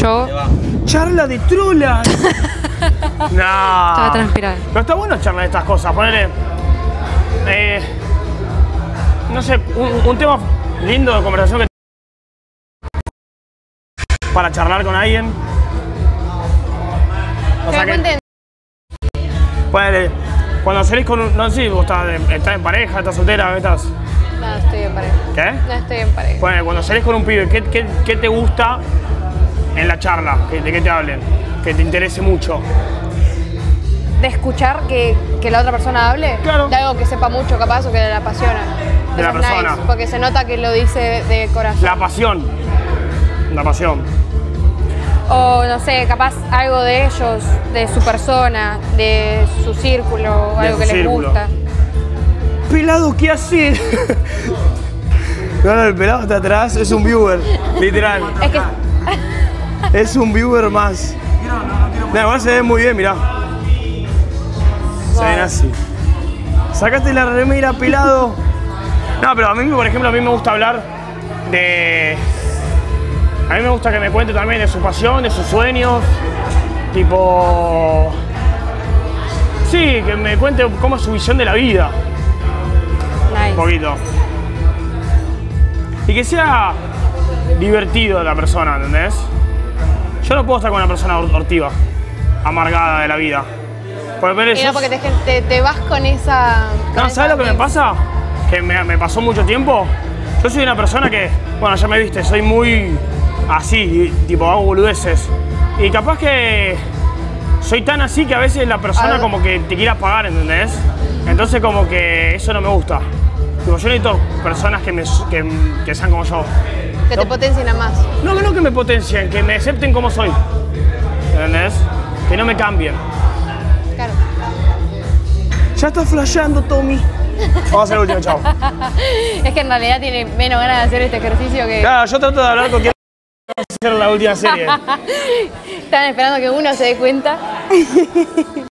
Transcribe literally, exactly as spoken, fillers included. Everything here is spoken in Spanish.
Yo. Charla de trolas. No. Estaba transpirada. Pero está bueno charlar de estas cosas. Ponele. Eh, no sé, un, un tema lindo de conversación que para charlar con alguien. O sea que, ponele, cuando salís con un. No sé si vos estás, estás en pareja, estás soltera, estás. No, estoy en pareja. ¿Qué? No estoy en pareja. Ponele, cuando salís con un pibe, ¿qué, qué, qué te gusta en la charla? ¿De qué te hablen? Que te interese mucho. De escuchar que, que la otra persona hable, Claro. de algo que sepa mucho capaz o que le apasiona. De la Eso es persona. nice, porque se nota que lo dice de corazón. La pasión. La pasión. O no sé, capaz algo de ellos, de su persona, de su círculo, De algo su que les círculo. gusta. Pelado, ¿qué haces? No, no, el pelado está atrás, es un viewer, literal. Es que Es un viewer más. No, igual se ve muy bien, mirá. Se ven así. Sacaste la remera, pelado. No, pero a mí, por ejemplo, a mí me gusta hablar de... A mí me gusta que me cuente también de su pasión, de sus sueños. Tipo... Sí, que me cuente cómo es su visión de la vida. Un nice. poquito. Y que sea divertido la persona, ¿entendés? Yo no puedo estar con una persona hor- hortiva, amargada de la vida. Porque, Y yo- no porque te, te, te vas con esa... con no, esa ¿sabes lo que me vibra. pasa? Que me, me pasó mucho tiempo. Yo soy una persona que, bueno, ya me viste, soy muy así, tipo hago boludeces. Y capaz que soy tan así que a veces la persona Ah. como que te quiere apagar, ¿entendés? Entonces como que eso no me gusta. Tipo, yo necesito personas que, me, que, que sean como yo. Que te potencien a más. No, que no que me potencien, que me acepten como soy. ¿Entendés? Que no me cambien. Claro. Ya estás flasheando, Tommy. Vamos a hacer el último, chao. Es que en realidad tiene menos ganas de hacer este ejercicio que... Claro, yo trato de hablar con quien hacer la última serie. Están esperando que uno se dé cuenta.